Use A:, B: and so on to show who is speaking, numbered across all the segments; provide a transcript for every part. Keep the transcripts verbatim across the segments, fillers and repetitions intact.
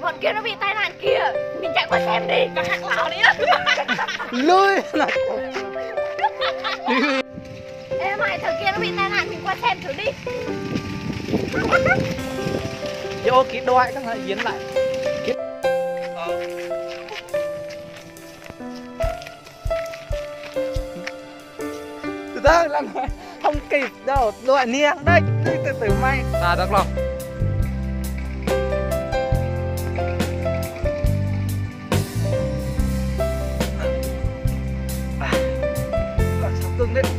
A: bọn kia nó bị tai nạn kìa. Mình chạy qua xem đi, các hạng lão đi á.
B: Lôi là
A: Ê mày, thằng kia nó bị tai nạn, mình qua xem thử đi.
B: vô kỹ đôi các bạn diễn lại. Từ từ làm không kịp đâu, đôi niêng đây, từ từ may.
C: Ta được không?
B: Cưng đấy.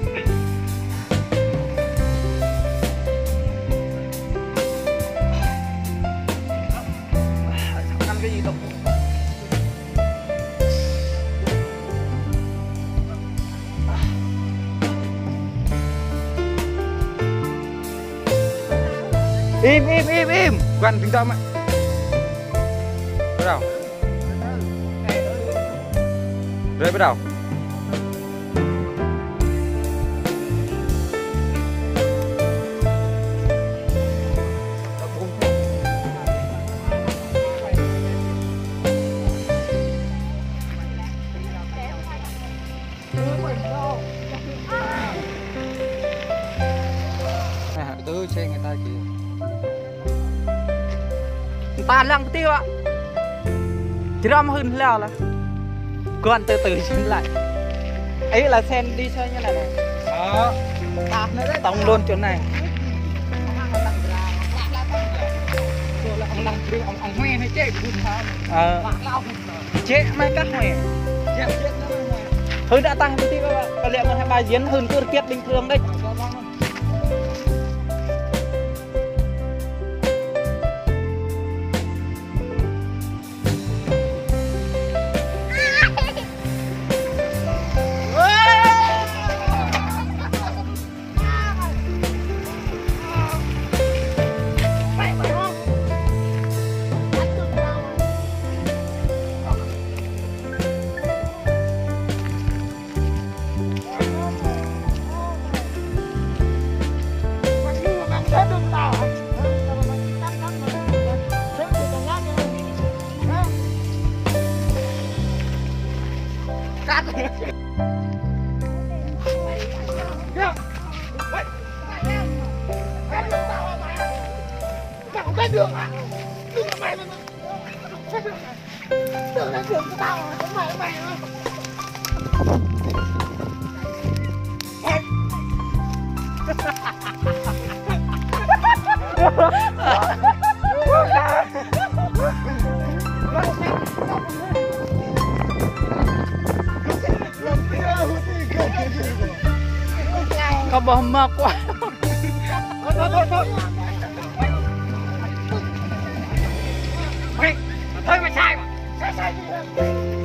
B: Ăn cái gì đâu. Im im im im, quan tính tâm ạ.
C: Bắt đầu. Rơi bắt đầu.
B: Từ xe người ta kìa. Người ta lăng tiêu ạ. Chỉ râm hơn leo là còn từ từ xin lại. Ấy là sen đi chơi như này này. Đó. Tông luôn chỗ này. Ông đang đưa ông ông hoe hay chế của ờ chế mấy các hoe. Hơi đã tăng tí các bạn. Và liệu còn hai bài diễn hơn cơ kiết bình thường đấy. Đường à? Đường là mày mà. Đường là đường của tao mà, không phải mày mà. Có bò mơ quá. Thôi thôi thôi thôi. Mày, thôi mày sai mà. Sai sai gì vậy?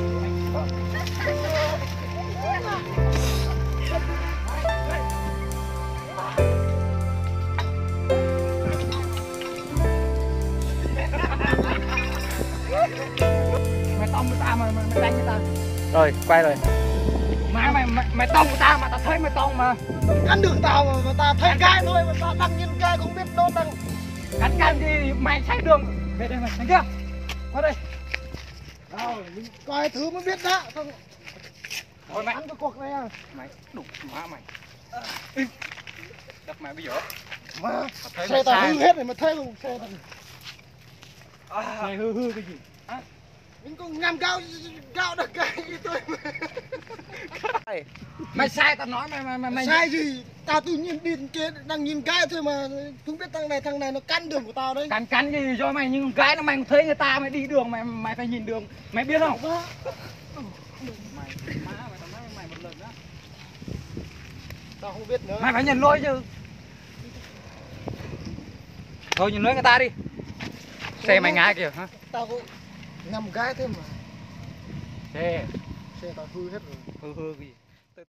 B: Mày tông người ta mà mày đánh người ta.
C: Rồi, quay rồi.
B: Má mày mày mày tông người ta mà tao thấy mày tông mà.
D: Ăn đường tao mà, mà tao thấy gai thôi mà tao đăng nhiên gai cũng biết đâu đăng.
B: Cắn cắn gì mày sai đường. Về đây mày, thằng kia. Qua đây.
D: Đâu, mình coi thứ mới biết đó. Không.
B: Thôi mày
D: ăn cái cuộc này à.
B: Mày đủ má mày. Đập mày bây giờ.
D: Mà xe tao hư hết rồi mà thấy không xe tao.
B: À, mày hư hư cái gì? À?
D: Mình còn ngắm cao cao được cái tôi.
B: Mày sai tao nói mày mày mày, mày...
D: sai gì? Tao tự nhiên đi kia đang nhìn cái thôi mà không biết thằng này thằng này nó cắn đường của tao đấy.
B: Cắn cắn gì cho mày nhưng cái nó mày thấy người ta mày đi đường mày mày phải nhìn đường. Mày biết không?
D: Đó.
B: Mày má mày tao nói mày một lần đó.
D: Tao không biết nữa.
B: Mày phải nhận lỗi chứ. Thôi nhìn lỗi người ta đi. Xe mày ngã kìa hả?
D: Tao cũng ngắm cái thế mà.
B: Xe
D: Xe tao hư hết rồi.
B: Hư hư cái gì?